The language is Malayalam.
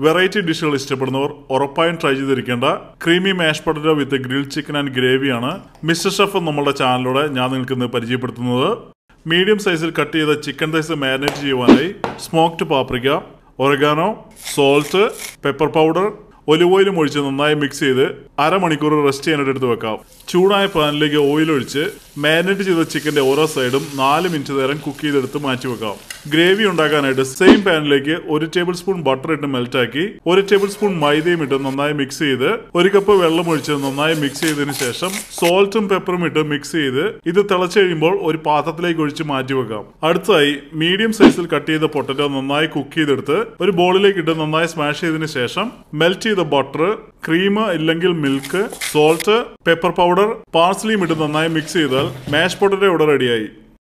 വെറൈറ്റി ഡിഷുകൾ ഇഷ്ടപ്പെടുന്നവർ ഉറപ്പായും ട്രൈ ചെയ്തിരിക്കേണ്ട creamy mash potato with grilled chicken and ഗ്രേവിയാണ് മിസ്റ്റർ ഷെഫ് നമ്മളുടെ ചാനലിലൂടെ ഞാൻ നിങ്ങൾക്ക് ഇന്ന് പരിചയപ്പെടുത്തുന്നത്. മീഡിയം സൈസിൽ കട്ട് ചെയ്ത ചിക്കൻ തൈസ് മാരിനേറ്റ് ചെയ്യുവാനായി smoked paprika, oregano, salt, pepper powder, olive ഓയിലും ഒഴിച്ച് നന്നായി മിക്സ് ചെയ്ത് അരമണിക്കൂർ റെസ്റ്റ് ചെയ്യാനായിട്ട് എടുത്ത് വെക്കാം. ചൂടായ പാനിലേക്ക് ഓയിൽ ഒഴിച്ച് മാരിനേറ്റ് ചെയ്ത ചിക്കന്റെ ഓരോ സൈഡും 4 മിനിറ്റ് നേരം കുക്ക് ചെയ്തെടുത്ത് മാറ്റി വെക്കാം. ഗ്രേവി ഉണ്ടാക്കാനായിട്ട് സെയിം പാനിലേക്ക് 1 ടേബിൾ സ്പൂൺ ബട്ടർ ഇട്ട് മെൽറ്റാക്കി 1 ടേബിൾ സ്പൂൺ മൈദയും ഇട്ട് നന്നായി മിക്സ് ചെയ്ത് 1 കപ്പ് വെള്ളം ഒഴിച്ച് നന്നായി മിക്സ് ചെയ്തതിനു ശേഷം സോൾട്ടും പെപ്പറും ഇട്ട് മിക്സ് ചെയ്ത് ഇത് തിളച്ച് കഴിയുമ്പോൾ ഒരു പാത്രത്തിലേക്ക് ഒഴിച്ച് മാറ്റി വെക്കാം. അടുത്തായി മീഡിയം സൈസിൽ കട്ട് ചെയ്ത പൊട്ടറ്റോ നന്നായി കുക്ക് ചെയ്തെടുത്ത് ഒരു ബോളിലേക്ക് ഇട്ട് നന്നായി സ്മാഷ് ചെയ്തതിനു ശേഷം മെൽറ്റ് ചെയ്ത ബട്ടർ, ക്രീം ഇല്ലെങ്കിൽ മിൽക്ക്, സോൾട്ട്, പെപ്പർ പൗഡർ, പാർസ്ലിയും ഇട്ട് നന്നായി മിക്സ് ചെയ്താൽ മാഷ് പൊട്ടറ്റോ ഇവിടെ റെഡിയായി.